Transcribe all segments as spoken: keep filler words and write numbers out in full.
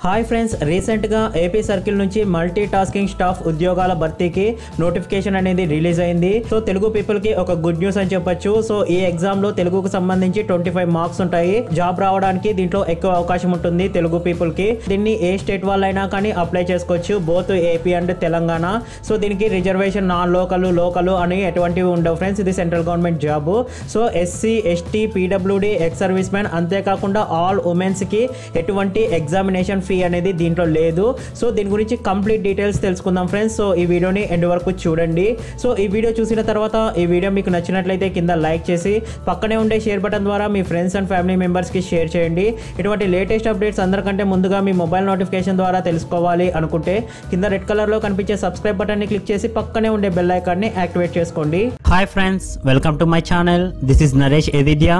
Hi friends, రీసెంట్గా AP circle నుంచి multi tasking staff ఉద్యోగాల భర్తీకి నోటిఫికేషన్ అనేది రిలీజ్ అయింది. సో తెలుగు పీపుల్ కి ఒక గుడ్ న్యూస్ అని చెప్పొచ్చు. సో ఈ ఎగ్జామ్ లో తెలుగుకు సంబంధించి ట్వంటీ ఫైవ్ మార్క్స్ ఉంటాయి. జాబ్ రావడానికి దీంట్లో ఎక్కువ అవకాశం ఉంటుంది తెలుగు పీపుల్ కి. దీన్ని ఏ స్టేట్ వాళ్ళైనా కానీ అప్లై చేసుకోవచ్చు, both AP and Telangana. So దీనికి రిజర్వేషన్ నాన్ లోకల్ లోకల్ అని ఎటువంటివి ఉండవు ఫ్రెండ్స్. ఇది central government job. So SC ST PWD ex service man అంతేకాకుండా ఆల్ ఉమెన్స్ కి ఎటువంటి ఎగ్జామినేషన్ ఫీ అనేది దీంట్లో లేదు. సో దీని గురించి కంప్లీట్ డీటెయిల్స్ తెలుసుకుందాం ఫ్రెండ్స్. సో ఈ వీడియోని ఎండ్ వరకు చూడండి. సో ఈ వీడియో చూసిన తర్వాత ఈ వీడియో మీకు నచ్చినట్లయితే కింద లైక్ చేసి పక్కనే ఉండే షేర్ బటన్ ద్వారా మీ ఫ్రెండ్స్ అండ్ ఫ్యామిలీ మెంబర్స్ కి షేర్ చేయండి. ఇటువంటి లేటెస్ట్ అప్డేట్స్ అందరికంటే ముందుగా మీ మొబైల్ నోటిఫికేషన్ ద్వారా తెలుసుకోవాలి అనుకుంటే కింద రెడ్ కలర్ లో కనిపించే సబ్స్క్రైబ్ బటన్ ని క్లిక్ చేసి పక్కనే ఉండే బెల్ ఐకాన్ ని యాక్టివేట్ చేసుకోండి. Hi friends, welcome to my channel. This is Naresh ఎదిద్యా.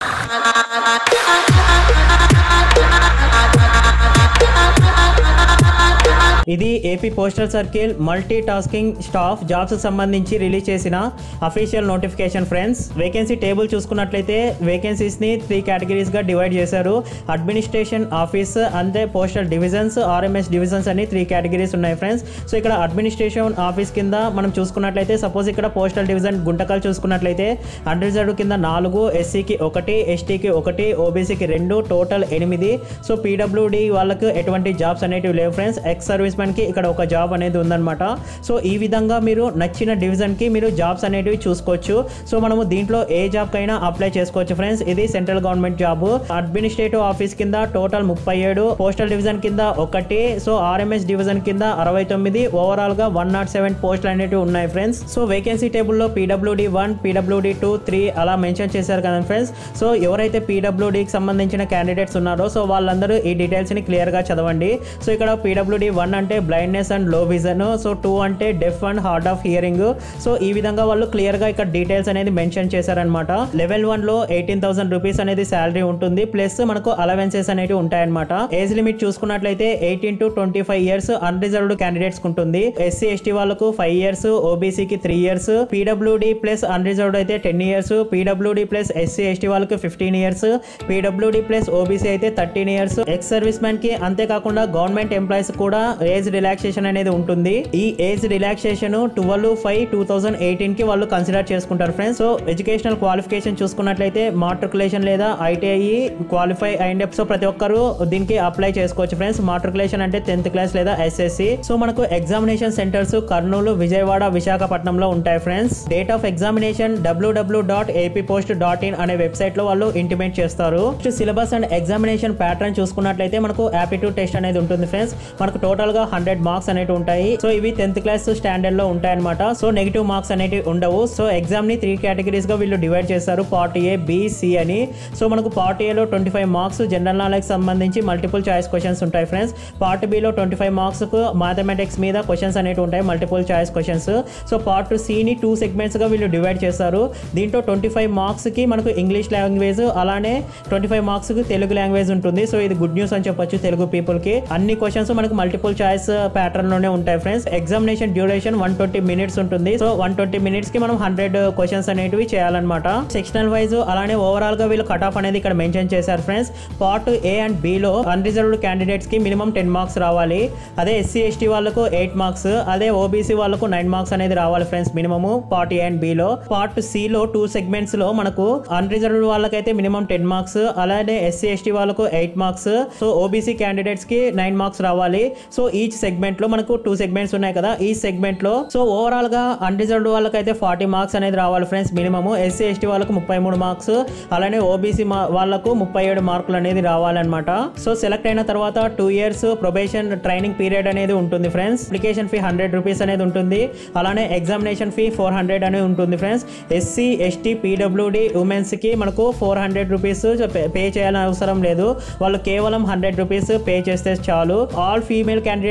ఇది AP postal circle multi tasking staff jobs సంబంధించి రిలీజ్ చేసిన official notification friends. Vacancy table చూసుకున్నట్లయితే వేకెన్సీస్ ని త్రీ కేటగిరీస్ గా డివైడ్ చేశారు. అడ్మినిస్ట్రేషన్ ఆఫీస్ అంతే పోస్టల్ డివిజన్స్, ఆర్ఎంఎస్ డివిజన్స్ అని త్రీ కేటగిరీస్ ఉన్నాయి ఫ్రెండ్స్. సో ఇక్కడ అడ్మినిస్ట్రేషన్ ఆఫీస్ కింద మనం చూసుకున్నట్లయితే సపోజ్ ఇక్కడ పోస్టల్ డివిజన్ గుంటకల్ చూసుకున్నట్లయితే అన్రిజర్వ్డ్ కింద నాలుగు, ఎస్సీకి ఒకటి, ఎస్టీకి ఒకటి, ఓబీసీకి రెండు, టోటల్ ఎనిమిది. సో పీడబ్ల్యూడి వాళ్ళకు ఎటువంటి జాబ్స్ అనేటివి లేవు ఫ్రెండ్స్. ఎక్స్ సర్వీస్ కి ఇక్కడ ఒక జాబ్ అనేది ఉందన్నమాట. సో ఈ విధంగా మీరు నచ్చిన డివిజన్ కి మీరు జాబ్స్ అనేటివి చూసుకోవచ్చు. సో మనము దీంట్లో ఏ జాబ్ కైనా అప్లై చేసుకోవచ్చు ఫ్రెండ్స్. ఇది central government job. Administrative office కింద టోటల్ ముప్పై ఏడు, పోస్టల్ డివిజన్ కింద ఒకటి, సో ఆర్ఎంఎస్ డివిజన్ కింద అరవై తొమ్మిది, ఓవరాల్ గా వన్ నాట్ సెవెన్ పోస్టులు అనేటివి ఉన్నాయి ఫ్రెండ్స్. సో వేకెన్సీ టేబుల్ లో PWD one, PWD two, three అలా మెన్షన్ చేశారు కదా ఫ్రెండ్స్. సో ఎవరైతే పీడబ్ల్యూడికి సంబంధించిన క్యాండిడేట్స్ ఉన్నారో సో వాళ్ళందరూ ఈ డీటెయిల్స్ ని క్లియర్ గా చదవండి. సో ఇక్కడ పీడబ్ల్యూడి వన్ అంటే blindness and low vision, so two అంటే deaf and hard of hearing. So ఈ విధంగా వాళ్ళు క్లియర్ గా ఇక్కడ డీటెయిల్స్ అనేది మెన్షన్ చేశారనమాట. లెవెల్ వన్ లో ఎయిటీన్ థౌసండ్ రూపీస్ అనేది శాలరీ ఉంటుంది, ప్లస్ మనకు అలవెన్సెస్ అనేవి ఉంటాయన్నమాట. ఏజ్ లిమిట్ చూసుకున్నట్లయితే eighteen to twenty five years unreserved candidates ఉంటుంది. ఎస్సీ ఎస్టీ వాళ్ళకు ఫైవ్ ఇయర్స్, ఓబీసీకి three years, PWD plus unreserved అయితే ten years, PWD plus SC ST వాళ్ళకు fifteen years, PWD plus OBC అయితే thirteen years. Ex service man కి అంతేకాకుండా government employees కూడా age relaxation అనేది ఉంటుంది. ఈ age relaxation twelve five two thousand eighteen కి వాళ్ళు కన్సిడర్ చేసుకుంటారు ఫ్రెండ్స్. సో ఎడ్యుకేషనల్ క్వాలిఫికేషన్ చూసుకున్నట్లయితే మాట్రికులేషన్ లేదా ఐటీఐ క్వాలిఫై అయింది. సో ప్రతి ఒక్కరు దీనికి అప్లై చేసుకోవచ్చు ఫ్రెండ్స్. మాట్రికులేషన్ అంటే టెన్త్ క్లాస్ లేదా ఎస్ఎస్సి. సో మనకు ఎగ్జామినేషన్ సెంటర్స్ కర్నూలు, విజయవాడ, విశాఖపట్నంలో ఉంటాయి friends. Date of examination WWW dot AP post dot in అనే వెబ్సైట్ లో వాళ్ళు ఇంటిమేట్ చేస్తారు. సిలబస్ అండ్ ఎగ్జామినేషన్ ప్యాటర్న్ చూసుకున్నట్లయితే మనకు యాప్టిట్యూడ్ టెస్ట్ అనేది ఉంటుంది ఫ్రెండ్స్. మనకు టోటల్ గా హండ్రెడ్ మార్క్స్ అనేవి ఉంటాయి. సో ఇవి టెన్త్ క్లాస్ స్టాండర్డ్ లో ఉంటాయి అనమాట. సో నెగిటివ్ మార్క్స్ అనేవి ఉండవు. సో ఎగ్జామ్ ని త్రీ కేటగిరీస్ గా వీళ్ళు డివైడ్ చేస్తారు, పార్ట్ ఏ, బి, సి అని. సో మనకు పార్ట్ ఏ లో twenty five marks general knowledge సంబంధించి మల్టిపుల్ చాయిస్ క్వశ్చన్స్ ఉంటాయి ఫ్రెండ్స్. పార్ట్ బి లో ట్వంటీ ఫైవ్ మార్క్స్ కు మ్యాథమెటిక్స్ మీద క్వశ్చన్స్ అనేవి ఉంటాయి, multiple choice questions. So part C ని టూ సెగ్మెంట్స్ గా వీళ్ళు డివైడ్ చేస్తారు. దీంట్లో ట్వంటీ ఫైవ్ మార్క్స్ కి మనకు ఇంగ్లీష్ లాంగ్వేజ్, అలానే ట్వంటీ ఫైవ్ మార్క్స్ కి తెలుగు లాంగ్వేజ్ ఉంటుంది. సో ఇది గుడ్ న్యూస్ అని చెప్పొచ్చు తెలుగు పీపుల్ కి. అన్ని క్వశ్చన్స్ మనకు మల్టిపుల్ చాయిస్ ప్యాటర్న్ లోనే ఉంటాయి friends. Examination duration one twenty minutes ఉంటుంది. సో వన్ ట్వంటీ మినిట్స్ కి మనం హండ్రెడ్ క్వశ్చన్స్ అనేటివి చేయాలన్నమాట. సెక్షనల్ వైజ్ అలానే ఓవరాల్ గా వీళ్ళు కట్ ఆఫ్ అనేది ఇక్కడ మెన్షన్ చేశారు friends. Part A and B లో అన్రిజర్వ్డ్ క్యాండిడేట్స్ కి మినిమం టెన్ మార్క్స్ రావాలి. అదే ఎస్సీ ఎస్టీ వాళ్ళకు ఎయిట్ మార్క్స్, అదే ఓబీసీ వాళ్ళకు నైన్ మార్క్స్ అనేది రావాలి friends minimum part A and B లో. పార్ట్ సి లో టూ సెగ్మెంట్స్ లో మనకు అన్రిజర్వ్డ్ వాళ్ళకైతే మినిమం టెన్ మార్క్స్, అలానే ఎస్సీ ఎస్టీ వాళ్ళకు eight marks, so OBC candidates కి నైన్ మార్క్స్ రావాలి. సో ఈచ్ సెగ్మెంట్ లో మనకు టూ సెగ్మెంట్స్ ఉన్నాయి కదా, ఈ సెగ్మెంట్ లో సో ఓవరాల్ గా అన్రిజర్వ్డ్ వాళ్ళకైతే ఫార్టీ మార్క్స్ అనేది రావాలి ఫ్రెండ్స్ మినిమం. ఎస్సీ ఎస్టీ వాళ్ళకు ముప్పై మూడు మార్క్స్, అలానే ఓబీసీ వాళ్ళకు ముప్పై ఏడు మార్కులు అనేది రావాలన్నమాట. సో సెలెక్ట్ అయిన తర్వాత two years probation training period అనేది ఉంటుంది friends. Application fee hundred rupees అనేది ఉంటుంది, అలానే ఎగ్జామినేషన్ ఫీ ఫోర్ హండ్రెడ్ అనేది ఉంటుంది friends. SC ST PWD women's కి మనకు ఫోర్ హండ్రెడ్ రూపీస్ పే చేయాలని అవసరం లేదు. వాళ్ళు కేవలం హండ్రెడ్ రూపీస్ పే చేస్తే చాలు. ఆల్ ఫీమేల్ క్యాండిడేట్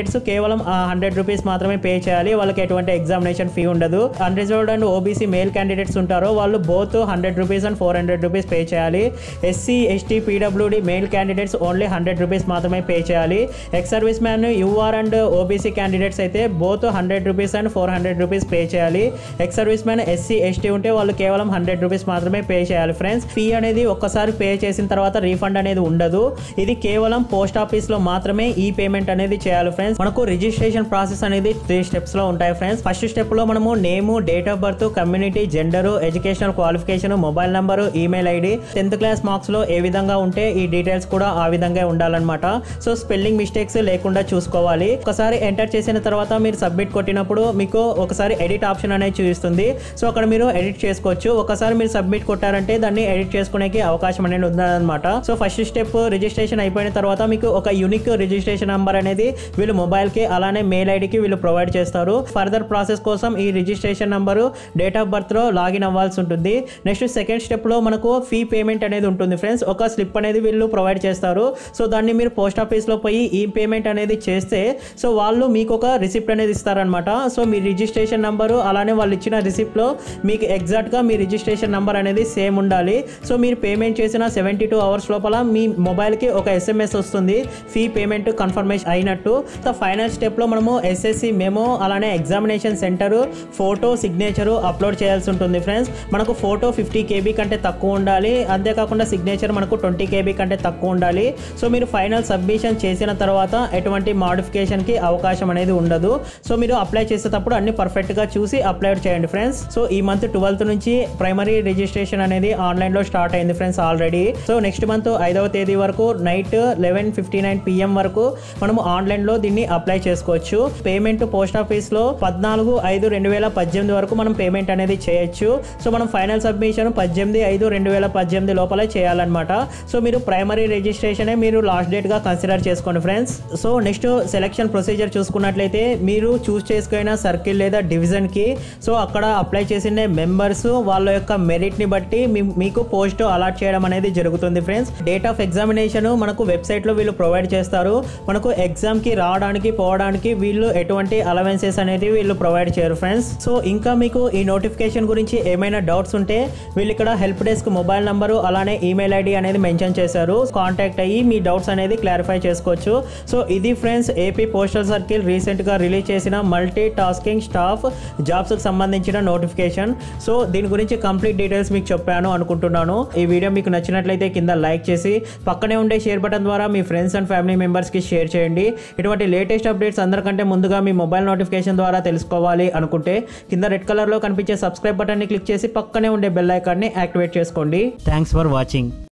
క్యాండిడేట్స్ కేవలం హండ్రెడ్ రూపీస్ మాత్రమే పే చేయాలి. వాళ్ళకి ఎటువంటి ఎగ్జామినేషన్ ఫీ ఉండదు. Unreserved and OBC male candidates ఉంటారో వాళ్ళు both hundred rupees and four hundred rupees pay చేయాలి. SC ST PWD male candidates only hundred rupees మాత్రమే పే చేయాలి. Ex service man UR and OBC candidates అయితే both hundred rupees and four hundred rupees pay చేయాలి. Ex service man SC ST ఉంటే వాళ్ళు కేవలం hundred rupees మాత్రమే pay చేయాలి friends. Fee అనేది ఒక్కసారి పే చేసిన తర్వాత రీఫండ్ అనేది ఉండదు. ఇది కేవలం పోస్ట్ ఆఫీస్ లో మాత్రమే ఈ పేమెంట్ అనేది చేయాలి ఫ్రెండ్స్. మనకు రిజిస్ట్రేషన్ ప్రాసెస్ అనేది త్రీ స్టెప్స్ లో ఉంటాయి ఫ్రెండ్స్. ఫస్ట్ స్టెప్ లో మనము name, date of birth, community, gender, educational qualification, mobile number, email ID, tenth class marks లో ఏ విధంగా ఉంటే ఈ డీటెయిల్స్ కూడా ఆ విధంగా ఉండాలన్నమాట. సో స్పెల్లింగ్ మిస్టేక్స్ లేకుండా చూసుకోవాలి. ఒకసారి ఎంటర్ చేసిన తర్వాత మీరు సబ్మిట్ కొట్టినప్పుడు మీకు ఒకసారి ఎడిట్ ఆప్షన్ అనేది చూపిస్తుంది. సో అక్కడ మీరు ఎడిట్ చేసుకోవచ్చు. ఒకసారి మీరు సబ్మిట్ కొట్టారంటే దాన్ని ఎడిట్ చేసుకునేకి అవకాశం అనేది ఉందన్నమాట. సో ఫస్ట్ స్టెప్ రిజిస్ట్రేషన్ అయిపోయిన తర్వాత మీకు ఒక యూనిక్ రిజిస్ట్రేషన్ నంబర్ అనేది వీళ్ళు మొబైల్ కి అలానే మెయిల్ ఐడికి వీళ్ళు ప్రొవైడ్ చేస్తారు. ఫర్దర్ ప్రాసెస్ కోసం ఈ registration number, date of birth లో లాగిన్ అవ్వాల్సి ఉంటుంది. నెక్స్ట్ సెకండ్ స్టెప్ లో మనకు ఫీ పేమెంట్ అనేది ఉంటుంది ఫ్రెండ్స్. ఒక స్లిప్ అనేది వీళ్ళు ప్రొవైడ్ చేస్తారు. సో దాన్ని మీరు పోస్ట్ ఆఫీస్ లో పోయి ఈ పేమెంట్ అనేది చేస్తే సో వాళ్ళు మీకు ఒక రిసిప్ట్ అనేది ఇస్తారనమాట. సో మీ రిజిస్ట్రేషన్ నంబరు అలానే వాళ్ళు ఇచ్చిన రిసిప్ట్ లో మీకు ఎగ్జాక్ట్ గా మీ రిజిస్ట్రేషన్ నంబర్ అనేది సేమ్ ఉండాలి. సో మీరు పేమెంట్ చేసిన సెవెంటీ టూ అవర్స్ లోపల మీ మొబైల్ కి ఒక ఎస్ఎంఎస్ వస్తుంది ఫీ పేమెంట్ కన్ఫర్మేషన్ అయినట్టు. సో ఫైనల్ స్టెప్ లో మనము ఎస్ఎస్సి మెమో అలానే examination centre photo signature upload చేయాల్సి ఉంటుంది ఫ్రెండ్స్. మనకు ఫోటో ఫిఫ్టీ కేబీ కంటే తక్కువ ఉండాలి. అంతేకాకుండా సిగ్నేచర్ మనకు ట్వంటీ కేబీ కంటే తక్కువ ఉండాలి. సో మీరు ఫైనల్ సబ్మిషన్ చేసిన తర్వాత ఎటువంటి మాడిఫికేషన్ కి అవకాశం అనేది ఉండదు. సో మీరు అప్లై చేసేటప్పుడు అన్ని పర్ఫెక్ట్ గా చూసి అప్లై చేయండి ఫ్రెండ్స్. సో ఈ మంత్ ట్వెల్త్ నుంచి ప్రైమరీ రిజిస్ట్రేషన్ అనేది ఆన్లైన్ లో స్టార్ట్ అయింది friends already. So next month ఐదవ తేదీ వరకు night eleven fifty nine PM వరకు మనము ఆన్లైన్ లో దీన్ని అప్లై చేసుకోవచ్చు. పేమెంట్ పోస్ట్ ఆఫీస్ లో పద్నాలుగు ఐదు రెండు వేల పద్దెనిమిది వరకు మనం పేమెంట్ అనేది చేయొచ్చు. సో మనం ఫైనల్ సబ్మిషన్ పద్దెనిమిది ఐదు రెండు వేల పద్దెనిమిది లోపలే చేయాలన్నమాట. సో మీరు ప్రైమరీ రిజిస్ట్రేషన్ మీరు లాస్ట్ డేట్ గా కన్సిడర్ చేసుకోండి friends. So next selection procedure చూసుకున్నట్లయితే మీరు చూస్ చేసుకున్న సర్కిల్ లేదా డివిజన్ కి సో అక్కడ అప్లై చేసిన మెంబర్స్ వాళ్ళ యొక్క మెరిట్ ని బట్టి మీకు పోస్ట్ అలాట్ చేయడం అనేది జరుగుతుంది ఫ్రెండ్స్. డేట్ ఆఫ్ ఎగ్జామినేషన్ మనకు వెబ్సైట్ లో వీళ్ళు ప్రొవైడ్ చేస్తారు. మనకు ఎగ్జామ్ కి రావడానికి పోవడానికి వీళ్ళు ఎటువంటి అలవెన్సెస్ అనేది వీళ్ళు ప్రొవైడ్ చేయరు ఫ్రెండ్స్. సో ఇంకా మీకు ఈ నోటిఫికేషన్ గురించి ఏమైనా డౌట్స్ ఉంటే వీళ్ళు ఇక్కడ హెల్ప్ డెస్క్ మొబైల్ నంబరు అలానే ఈమెయిల్ ఐడి అనేది మెన్షన్ చేశారు. కాంటాక్ట్ అయ్యి మీ డౌట్స్ అనేది క్లారిఫై చేసుకోవచ్చు. సో ఇది friends AP postal circle recent గా రిలీజ్ చేసిన మల్టీ టాస్కింగ్ స్టాఫ్ జాబ్స్ కి సంబంధించిన నోటిఫికేషన్. సో దీని గురించి కంప్లీట్ డీటెయిల్స్ మీకు చెప్పాను అనుకుంటున్నాను. ఈ వీడియో మీకు నచ్చినట్లయితే కింద లైక్ చేసి పక్కనే ఉండే షేర్ బటన్ ద్వారా మీ ఫ్రెండ్స్ అండ్ ఫ్యామిలీ మెంబర్స్ కి షేర్ చేయండి. ఇటువంటి లేటెస్ట్ అప్డేట్స్ అందరికంటే ముందుగా మీ మొబైల్ నోటిఫికేషన్ ద్వారా తెలుసుకోవాలి అనుకుంటే కింద రెడ్ కలర్ లో కనిపించే సబ్స్క్రైబ్ బటన్ ని క్లిక్ చేసి పక్కనే ఉండే బెల్ ఐకాన్ ని యాక్టివేట్ చేసుకోండి. Thanks for watching.